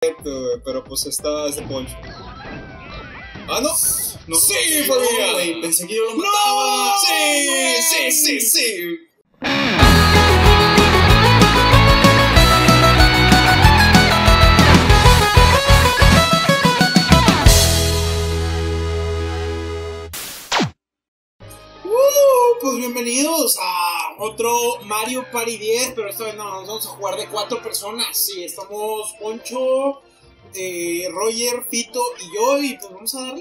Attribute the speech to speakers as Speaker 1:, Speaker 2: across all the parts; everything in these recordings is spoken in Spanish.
Speaker 1: pero pues esta es de Poncho. ¡Ah, no!
Speaker 2: No,
Speaker 1: ¡Sí, familia!
Speaker 2: güey, pensé que yo lo mataba.
Speaker 1: ¡No! ¡Sí, sí, sí, sí!
Speaker 2: Pues bienvenidos a otro Mario Party 10, pero esta vez no, vamos a jugar de 4 personas. Sí, estamos Poncho, Roger, Fito y yo, y pues vamos a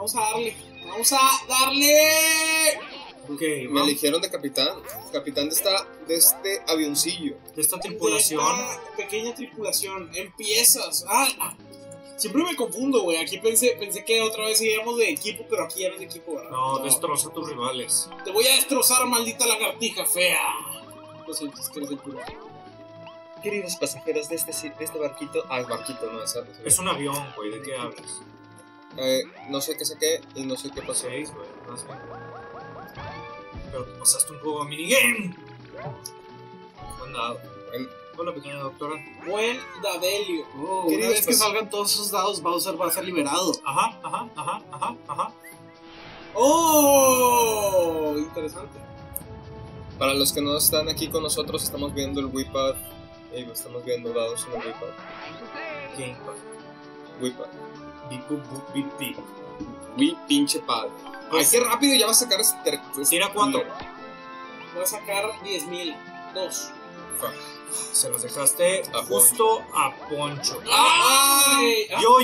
Speaker 2: darle.
Speaker 1: Ok, me eligieron de capitán de este avioncillo.
Speaker 2: De esta tripulación. De esta pequeña tripulación. Empiezas. Siempre me confundo, güey. Aquí pensé que otra vez iríamos de equipo, pero aquí ya no es de equipo, ¿verdad?
Speaker 3: No, destroza a tus rivales.
Speaker 2: Te voy a destrozar, maldita lagartija fea. Lo sientes, que eres el puro.
Speaker 1: Queridos pasajeros de este barquito. Ah, es barquito, no es algo.
Speaker 3: Es un avión, güey. ¿De qué hablas?
Speaker 1: No sé qué saqué y no sé qué pasó.
Speaker 3: 6, güey. No sé. Pero te pasaste un juego de minigame. Buen dado. Hola, pequeña doctora.
Speaker 2: Buen Dadelio. Una vez que salgan todos esos dados, Bowser va a ser liberado.
Speaker 3: Ajá.
Speaker 2: ¡Oh! Interesante.
Speaker 1: Para los que no están aquí con nosotros, estamos viendo el Wii-Pad. Estamos viendo dados en el Wii-Pad.
Speaker 3: Gamepad.
Speaker 1: Wii-Pad.
Speaker 3: Bip.
Speaker 1: Wii pinche pad. Ay, qué rápido ya va a sacar
Speaker 3: Tira 4.
Speaker 2: Voy a sacar 10,000. 2.
Speaker 3: Se los dejaste justo a Poncho.
Speaker 2: ¡Ay!
Speaker 3: Yo.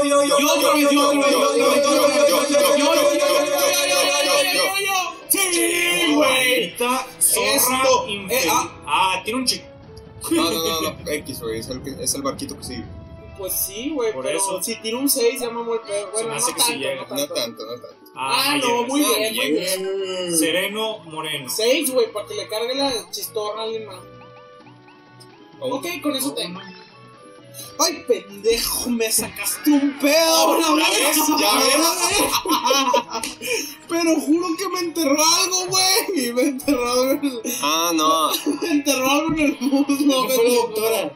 Speaker 2: ¡Sí, güey!
Speaker 3: Zorra infeliz. Tiene un chico.
Speaker 1: No, X, güey, es el barquito que sigue.
Speaker 2: Pues sí, güey,
Speaker 3: Por
Speaker 2: pero
Speaker 3: eso.
Speaker 2: si tiro un 6 ya me vuelve. Bueno,
Speaker 3: me hace que sí llega.
Speaker 1: No tanto.
Speaker 2: No, muy bien.
Speaker 3: Sereno Moreno.
Speaker 2: 6, güey, para que le cargue la chistorra a alguien más. Ok, con eso tengo. Ay, pendejo, me sacaste un pedo una vez.
Speaker 1: Ya ves.
Speaker 2: Pero juro que me enterró algo, güey. Me enterró algo en el...
Speaker 1: No.
Speaker 2: Me enterró algo en el muslo.
Speaker 3: Fue la doctora.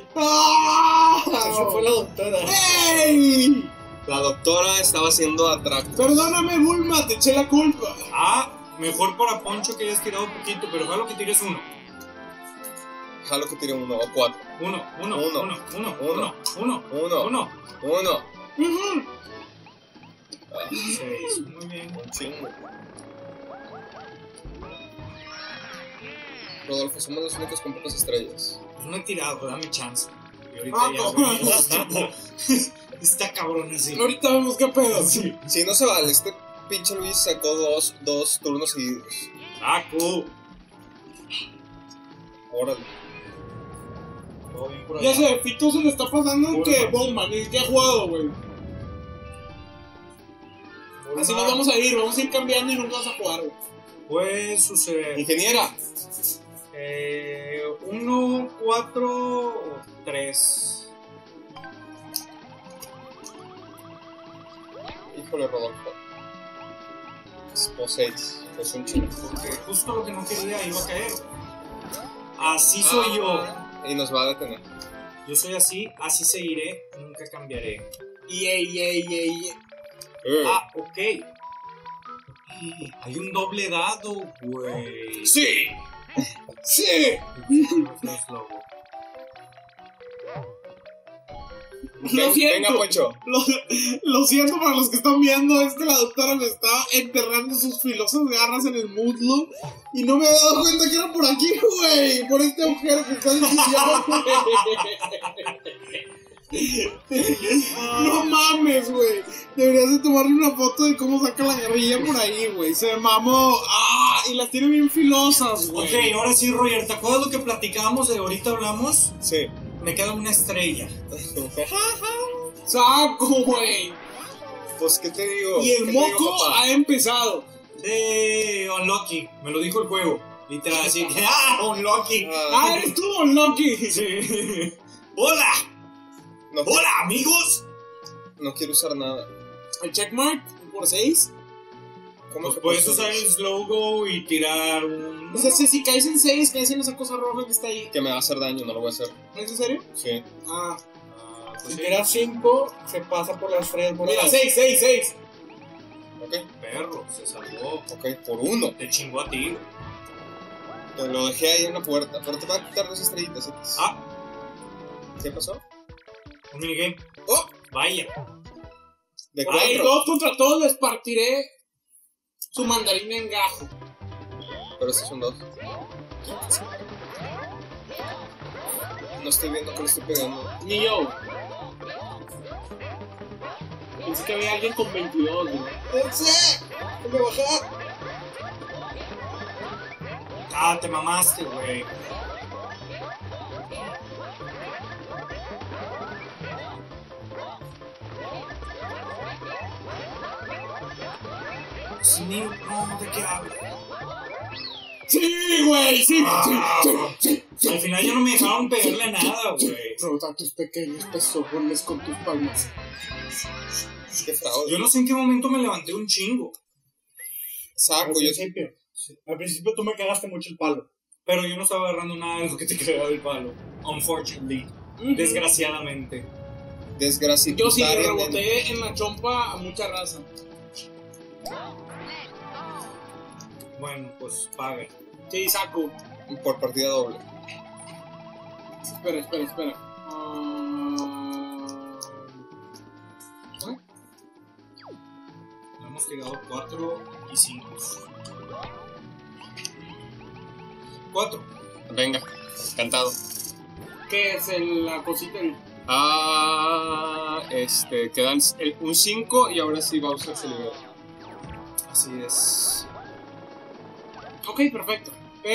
Speaker 3: Eso fue la doctora.
Speaker 2: ¡Ey!
Speaker 1: La doctora estaba haciendo atracos.
Speaker 2: Perdóname, Bulma, te eché la culpa.
Speaker 3: Mejor para Poncho que hayas tirado un poquito, pero jalo que tires 1.
Speaker 1: Jalo que tire 1 o 4.
Speaker 3: 1. 6, muy bien.
Speaker 1: Un chingo. Rodolfo, somos los únicos con pocas estrellas.
Speaker 3: Pues no he tirado, dame chance. Y ahorita ya está cabrón así.
Speaker 2: Ahorita vemos qué pedo.
Speaker 3: Sí.
Speaker 1: Si no se vale, este pinche Luis sacó dos turnos seguidos.
Speaker 3: Cool.
Speaker 1: Órale.
Speaker 3: Todo bien por
Speaker 2: Ya
Speaker 3: allá.
Speaker 2: sé, Fito se le está pasando que Bowman, ni que ha jugado, güey. Así nos vamos a ir cambiando y nunca vas a jugar, güey.
Speaker 3: Puede suceder.
Speaker 1: Ingeniera.
Speaker 3: 1, 4 o 3.
Speaker 1: Híjole, Rodolfo. O 6. Es un chingo.
Speaker 3: Porque justo lo que no quería iba a caer. Así soy yo.
Speaker 1: Y nos va a detener.
Speaker 3: Yo soy así seguiré, nunca cambiaré. Ok. Hay un doble dado, güey.
Speaker 2: ¡Sí! Lo siento.
Speaker 1: Venga, Poncho.
Speaker 2: Lo siento para los que están viendo, es que la doctora me está enterrando sus filosas garras en el muslo y no me había dado cuenta que era por aquí, güey. Por este agujero que está diciendo, güey. No mames, güey. Deberías de tomarle una foto de cómo saca la guerrilla por ahí, güey. Se mamó. Y las tiene bien filosas, güey.
Speaker 3: Ok, ahora sí, Roger, ¿te acuerdas lo que platicábamos de ahorita hablamos?
Speaker 1: Sí.
Speaker 3: Me queda una estrella.
Speaker 2: Saco, güey.
Speaker 1: Pues, ¿qué te digo?
Speaker 2: Y el
Speaker 1: ¿Qué te
Speaker 2: moco
Speaker 1: digo, papá?
Speaker 2: ha empezado.
Speaker 3: De Unlucky, me lo dijo el juego. Literal, así que Unlucky.
Speaker 2: Eres tú, Unlucky.
Speaker 3: Sí. ¡Hola!
Speaker 1: No,
Speaker 3: ¡Hola, amigos!
Speaker 1: no quiero usar nada.
Speaker 2: El checkmark por 6.
Speaker 1: ¿Cómo que
Speaker 3: Puedes
Speaker 1: puedes
Speaker 3: usar el slow-go y tirar un...
Speaker 2: O sea, si caes en 6, caes en esa cosa roja que está ahí.
Speaker 1: Que me va a hacer daño, no lo voy a hacer.
Speaker 2: ¿Es en serio?
Speaker 1: Sí.
Speaker 2: Si tira 5, se pasa por las estrellas moradas.
Speaker 4: Mira, 6.
Speaker 1: Ok,
Speaker 3: Perro, se salvó.
Speaker 1: ok, por 1.
Speaker 3: Te chingó a ti.
Speaker 1: Pues lo dejé ahí en la puerta, pero te va a quitar 2 estrellitas. X.
Speaker 3: Ah,
Speaker 1: ¿Qué pasó?
Speaker 3: un minigame.
Speaker 1: ¡Oh!
Speaker 3: Vaya.
Speaker 1: De
Speaker 4: Ay,
Speaker 1: 4.
Speaker 4: todos contra todos les partiré su mandarina en gajo.
Speaker 1: Pero estos son 2. No estoy viendo que le estoy pegando.
Speaker 4: Ni yo. Pensé que había alguien con 22, güey.
Speaker 2: ¡Déjame bajar!
Speaker 3: Ah, te mamaste, güey. No, ¿de qué hablo?
Speaker 4: Sí, güey, sí.
Speaker 3: Al final ya no me dejaron pegarle nada, güey.
Speaker 2: Frota tus pequeños pezones con tus palmas.
Speaker 1: Qué fraude.
Speaker 3: Yo no sé en qué momento me levanté un chingo.
Speaker 2: Al
Speaker 1: Saco, yo.
Speaker 2: principio. Al principio tú me cagaste mucho el palo.
Speaker 3: Pero yo no estaba agarrando nada de lo que te cagaba del palo. Unfortunately. Desgraciadamente.
Speaker 1: Desgraciadamente.
Speaker 4: Yo sí le reboté en la chompa a mucha raza.
Speaker 3: Bueno, pues paga.
Speaker 4: Sí, saco.
Speaker 1: Por partida doble.
Speaker 4: Espera.
Speaker 3: Le hemos tirado 4 y 5. 4.
Speaker 1: Venga, encantado.
Speaker 4: ¿Qué es la cosita?
Speaker 1: Quedan un 5 y ahora sí Bowser se libera. Así es.
Speaker 4: Ok, perfecto.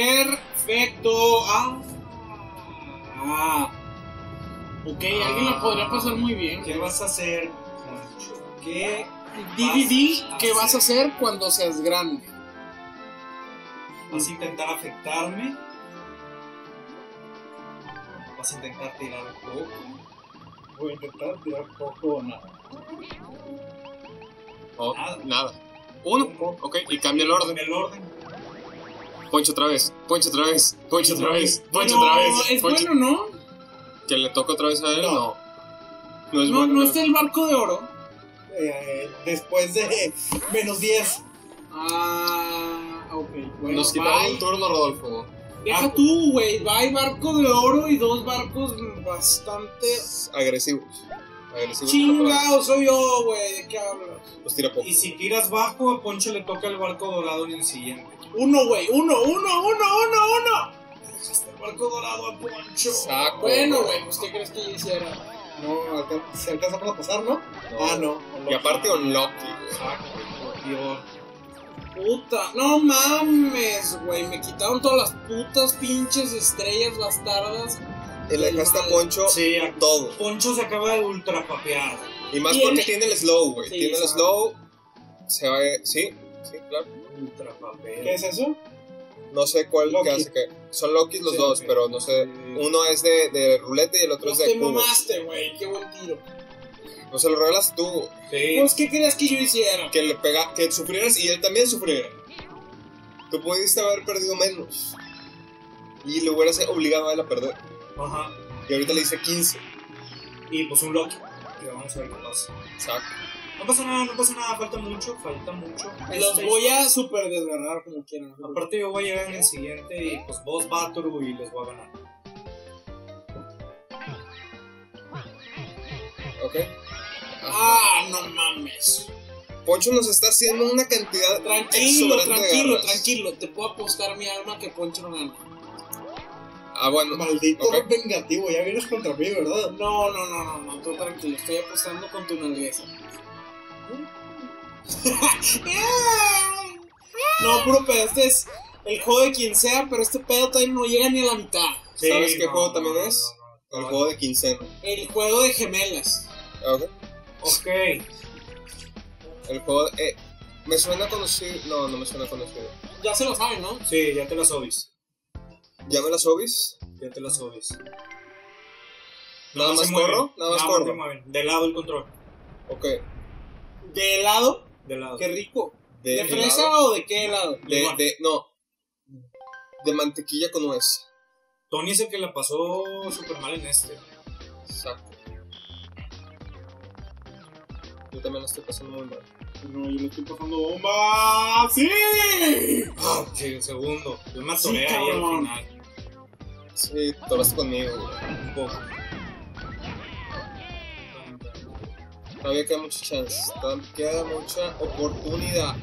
Speaker 4: Ok, alguien la podría pasar muy bien.
Speaker 3: ¿Qué vas a hacer, Moncho? ¿Qué
Speaker 4: DVD, ¿qué vas a hacer cuando seas grande?
Speaker 3: ¿Vas a intentar afectarme? ¿Vas a intentar tirar un poco?
Speaker 2: Voy a intentar tirar poco o nada.
Speaker 1: Oh, nada. 1. Ok, y cambia el orden.
Speaker 3: El orden.
Speaker 1: Poncho otra vez. Poncho otra vez.
Speaker 4: Es bueno, ¿no?
Speaker 1: Que le toca otra vez a él.
Speaker 2: No.
Speaker 1: No es
Speaker 4: No,
Speaker 1: bueno.
Speaker 4: no está el barco de oro.
Speaker 2: Después de menos 10.
Speaker 4: Ok. Bueno,
Speaker 1: Nos quitaron
Speaker 4: bye.
Speaker 1: un turno, Rodolfo.
Speaker 4: Deja tú, güey. Hay barco de oro y 2 barcos bastante
Speaker 1: Agresivos.
Speaker 4: chingado. Soy yo, güey. ¿De qué hablas?
Speaker 1: Pues tira poco.
Speaker 3: Y si tiras bajo, a Poncho le toca el barco dorado en el siguiente.
Speaker 4: 1, güey. 1.
Speaker 3: Dejaste el barco dorado a Poncho.
Speaker 1: Saco.
Speaker 4: Bueno, güey. ¿Usted crees que yo hiciera?
Speaker 2: No, si alcanzamos a pasar, ¿no? No.
Speaker 1: Y aparte un Loki.
Speaker 3: Saco, por Dios.
Speaker 4: Puta. No mames, güey. Me quitaron todas las putas pinches estrellas bastardas.
Speaker 1: Y le dejaste a Poncho
Speaker 3: Sí, a
Speaker 1: todo.
Speaker 3: Poncho se acaba de ultrapapear.
Speaker 1: Y más
Speaker 4: Tiene-
Speaker 1: porque tiene el slow, güey.
Speaker 4: Sí,
Speaker 1: Tiene el
Speaker 4: sabe.
Speaker 1: slow. Se va. Sí, claro.
Speaker 3: Ultrapapear.
Speaker 2: ¿Qué es eso?
Speaker 1: No sé cuál
Speaker 2: Loki.
Speaker 1: que hace que. Son Lokis los
Speaker 2: Sí,
Speaker 1: dos,
Speaker 2: ok.
Speaker 1: pero no sé. Uno es de ruleta y el otro
Speaker 4: Pues
Speaker 1: es de
Speaker 4: te
Speaker 1: cubos.
Speaker 4: mamaste, güey. Qué buen tiro.
Speaker 1: No se lo regalas tú.
Speaker 3: Sí.
Speaker 4: Pues, ¿qué querías que yo hiciera?
Speaker 1: Que sufrieras y él también sufriera. Tú pudiste haber perdido menos. Y le hubieras obligado a él a perder.
Speaker 3: Ajá.
Speaker 1: Y ahorita le dice 15.
Speaker 3: Y pues un Loki. Y vamos a ver qué pasa.
Speaker 1: Exacto.
Speaker 3: No pasa nada, falta mucho.
Speaker 4: Los voy a super desgarrar como quieran.
Speaker 3: Aparte yo voy a llegar en el siguiente y pues vos Batoru y les voy a ganar.
Speaker 1: Ok.
Speaker 4: No mames.
Speaker 1: Poncho nos está haciendo una cantidad exuberante de garras.
Speaker 4: Tranquilo. Te puedo apostar mi alma que Poncho no gana.
Speaker 1: Bueno.
Speaker 2: Maldito
Speaker 1: ok.
Speaker 2: vengativo, ya vienes contra mí, ¿verdad?
Speaker 4: No, tú tranquilo. Estoy apostando con tu nalguesa. No, puro pedo. Este es el juego de quien sea, pero este pedo también no llega ni a la mitad.
Speaker 1: ¿Sabes qué juego también es? El juego de quincena.
Speaker 4: El juego de gemelas.
Speaker 1: Ok.
Speaker 3: Ok.
Speaker 1: El juego de. Me suena conocido. No me suena conocido.
Speaker 4: Ya se lo saben, ¿no?
Speaker 3: Sí, ya te las obis.
Speaker 1: ¿Ya me las obis?
Speaker 3: Ya te las obis.
Speaker 1: ¿Nada más
Speaker 3: se mueven,
Speaker 1: corro? Nada más
Speaker 3: se
Speaker 1: corro.
Speaker 3: mueven. De lado el control.
Speaker 1: Ok.
Speaker 4: ¿De helado?
Speaker 3: De lado.
Speaker 4: Qué rico. ¿De
Speaker 1: helado.
Speaker 4: fresa o de qué helado?
Speaker 1: No. De mantequilla con nuez.
Speaker 3: Tony es el que la pasó súper mal en este.
Speaker 1: Exacto. Yo también lo estoy pasando muy mal.
Speaker 2: No, yo le estoy pasando bomba. ¡Sí!
Speaker 3: Ah, sí, el segundo. Yo me
Speaker 2: Sí,
Speaker 3: atoré ahí al
Speaker 2: cabrón.
Speaker 3: final.
Speaker 1: Sí, te vas conmigo, güey.
Speaker 3: Un poco.
Speaker 1: Todavía queda mucha chance. Todavía queda mucha oportunidad.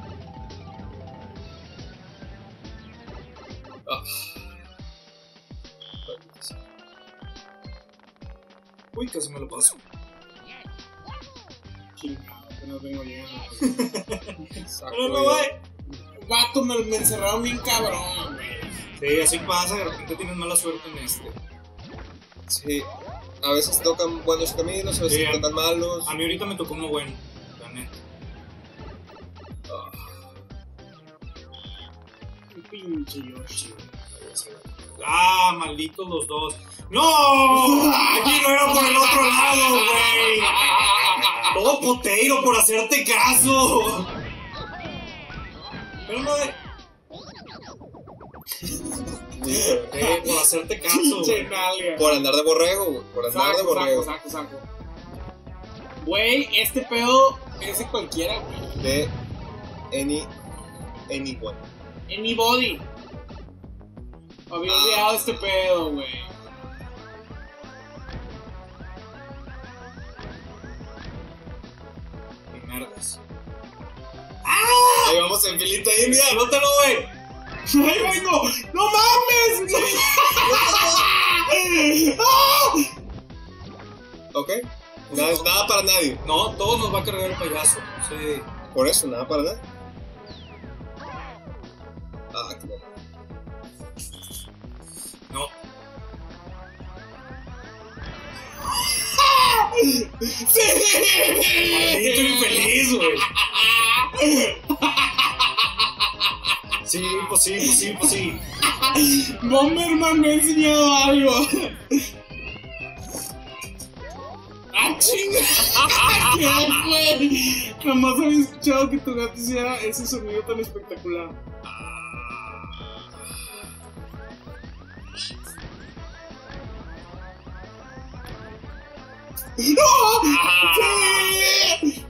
Speaker 1: Ah.
Speaker 3: Uy, casi me lo paso.
Speaker 2: Chingado, que no vengo llegando.
Speaker 1: Saco,
Speaker 3: Pero no,
Speaker 1: güey.
Speaker 3: güey.
Speaker 2: Vato, me encerraron bien cabrón, güey.
Speaker 3: Sí, así pasa, de repente tienes mala suerte en este.
Speaker 1: Sí. A veces tocan buenos caminos, a veces
Speaker 3: Sí,
Speaker 1: tocan malos.
Speaker 3: A mí ahorita me tocó uno bueno, la neta.
Speaker 2: Qué pinche Yoshi.
Speaker 3: Ah, malditos los dos. ¡No! Aquí no era por el otro lado, güey. Todo poteiro por hacerte caso. Pero no, por hacerte caso.
Speaker 2: Pinche nalga.
Speaker 1: Por andar de borrego, güey. Por andar de borrego.
Speaker 2: Saco. Güey, este pedo es de cualquiera, güey.
Speaker 1: De anyone.
Speaker 2: Anybody. Había olvidado este pedo, güey.
Speaker 3: Merdas.
Speaker 1: Ahí vamos en filita india.
Speaker 3: ¡Anótalo, güey!
Speaker 2: ¡Ahí vengo! ¡No mames!
Speaker 1: Ok. Nada para nadie.
Speaker 3: No, todos nos va a cargar el payaso. Sí.
Speaker 1: Por eso, nada para nadie. Ah, qué bueno.
Speaker 3: No. Maldito infeliz, güey. Sí, pues sí.
Speaker 2: Bomberman me ha enseñado algo. ¡Ah, chinga! ¿Qué fue? Jamás había escuchado que tu gato hiciera ese sonido tan espectacular. ¡No! ¡Sí!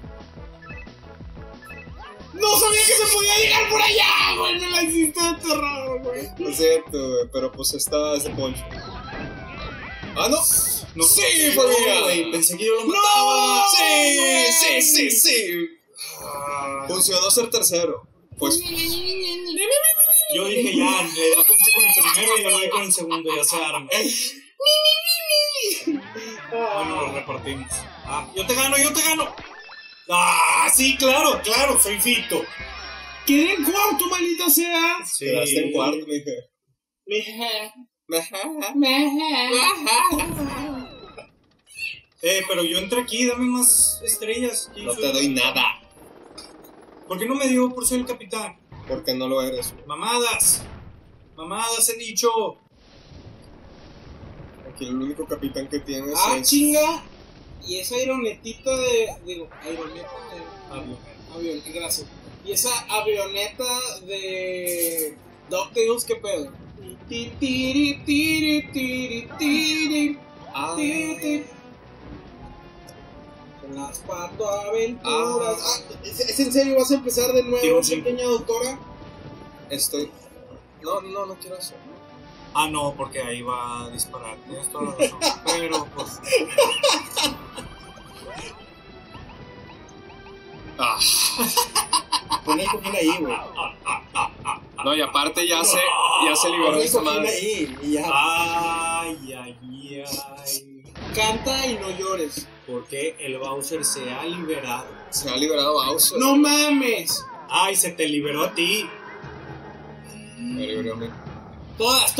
Speaker 2: ¡No sabía que se podía llegar por allá, güey! Me la hiciste de terror, güey.
Speaker 1: Lo siento, güey, pero pues esta es de Poncho. ¡Ah, no!
Speaker 3: No,
Speaker 1: ¡Sí,
Speaker 3: no,
Speaker 1: familia!
Speaker 3: güey, pensé que yo lo
Speaker 2: ¡No!
Speaker 3: mataba.
Speaker 1: Sí.
Speaker 3: Ah,
Speaker 1: Funcionó ser tercero. Pues,
Speaker 3: yo dije ya, le da punto con el primero y ya lo doy con el segundo, ya se arma. Bueno, lo repartimos. Ah, yo te gano. Ah, sí, claro, soy Fito.
Speaker 2: ¡Quedé en cuarto, maldita sea!
Speaker 3: Sí.
Speaker 1: quedaste en cuarto, mija.
Speaker 3: Pero yo entré aquí, dame más estrellas. Aquí
Speaker 1: No
Speaker 3: soy-
Speaker 1: te doy nada.
Speaker 3: ¿Por qué no me dio por ser el capitán?
Speaker 1: Porque no lo eres.
Speaker 3: Mamadas he dicho.
Speaker 1: Aquí el único capitán que tienes
Speaker 2: ¡Ah,
Speaker 1: es...
Speaker 2: chinga! Y esa avionetita de... Digo, avioneta de...
Speaker 3: Avión.
Speaker 2: Avión, gracias. Y esa avioneta de... DuckTales, ¿qué pedo?
Speaker 1: Ah,
Speaker 2: Con las patoaventuras. ¿Es en serio? ¿Vas a empezar de nuevo,
Speaker 3: Tiro un cinco.
Speaker 2: pequeña doctora?
Speaker 1: estoy... No quiero eso.
Speaker 3: Ah, no, porque ahí va a disparar. Tienes toda la razón. Pero, pues.
Speaker 1: Ah.
Speaker 2: Pon el cojín ahí, güey.
Speaker 1: No, y aparte ya se liberó esa madre.
Speaker 2: ahí y ya.
Speaker 3: Ay.
Speaker 2: Canta y no llores.
Speaker 3: Porque el Bowser se ha liberado.
Speaker 1: Se ha liberado Bowser.
Speaker 2: ¡No mames!
Speaker 3: Ay, se te liberó a ti.
Speaker 1: Me liberó a mí.
Speaker 2: Todas.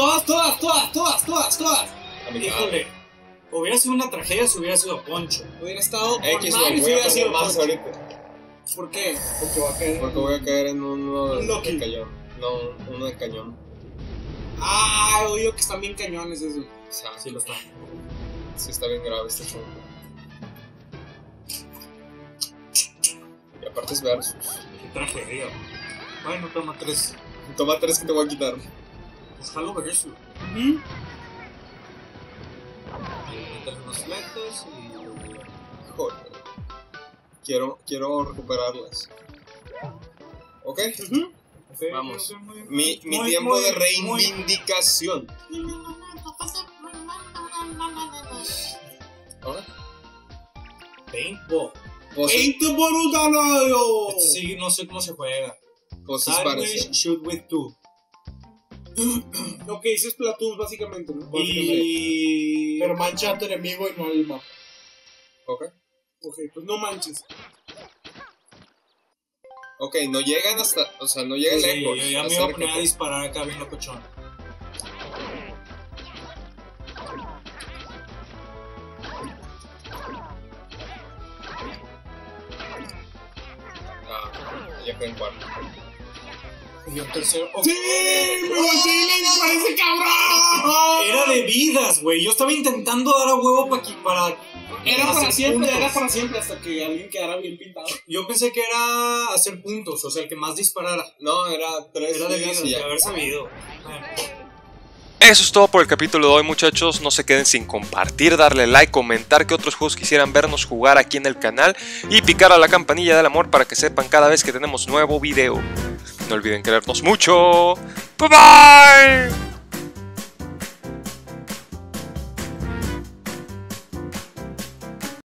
Speaker 1: A mi
Speaker 3: Híjole. Hubiera sido una tragedia si hubiera sido Poncho.
Speaker 2: Hubiera estado con
Speaker 1: X,
Speaker 2: Mario
Speaker 1: lo
Speaker 2: si
Speaker 1: voy a
Speaker 2: hubiera sido
Speaker 1: perder más
Speaker 2: Poncho.
Speaker 1: ahorita.
Speaker 2: ¿Por qué? Porque va a caer.
Speaker 1: Porque voy a caer en uno de
Speaker 2: Loki.
Speaker 1: cañón. No, uno de cañón.
Speaker 2: Ah, oído que están bien cañones eso.
Speaker 1: O sea,
Speaker 3: Sí lo está.
Speaker 1: sí está bien grave este show. Y aparte es versus.
Speaker 3: Qué tragedia. Bueno, toma 3.
Speaker 1: Toma 3 que te voy a quitar.
Speaker 3: Pues jalo versus.
Speaker 2: ¿Mm?
Speaker 3: Meter unas flechas y.
Speaker 1: Joder. Quiero recuperarlas. ¿Ok? Vamos. Mi tiempo de reivindicación. ¿Ahora?
Speaker 3: Paintball.
Speaker 2: ¡Paintball!
Speaker 3: Este sí, no sé cómo se juega.
Speaker 1: Pues
Speaker 3: Sideways, shoot with two.
Speaker 2: Lo que dice es Splatoon, básicamente, ¿no?
Speaker 3: Y...
Speaker 2: Pero mancha a tu enemigo y no al mapa.
Speaker 1: Ok.
Speaker 2: Ok, pues no manches.
Speaker 1: Ok, no llegan hasta... O sea, no llegan lejos.
Speaker 3: Yo ya me iba a poner a disparar acá bien locochón.
Speaker 1: Ya fue en cuarto.
Speaker 3: Y un tercero. Oh.
Speaker 2: ¡Sí! ¡Me volteé y le parece cabrón!
Speaker 3: Era de vidas, güey. Yo estaba intentando dar a huevo para
Speaker 2: Era para
Speaker 3: hacer
Speaker 2: siempre,
Speaker 3: puntos.
Speaker 2: era para siempre, hasta que alguien quedara bien pintado.
Speaker 3: Yo pensé que era hacer puntos, o sea, el que más disparara.
Speaker 1: No, era 3
Speaker 3: Era de
Speaker 1: vidas
Speaker 3: vidas,
Speaker 1: y
Speaker 3: de
Speaker 1: ya.
Speaker 3: haber sabido.
Speaker 5: Eso es todo por el capítulo de hoy, muchachos. No se queden sin compartir, darle like, comentar qué otros juegos quisieran vernos jugar aquí en el canal y picar a la campanilla del amor para que sepan cada vez que tenemos nuevo video. No olviden querernos mucho. Bye bye.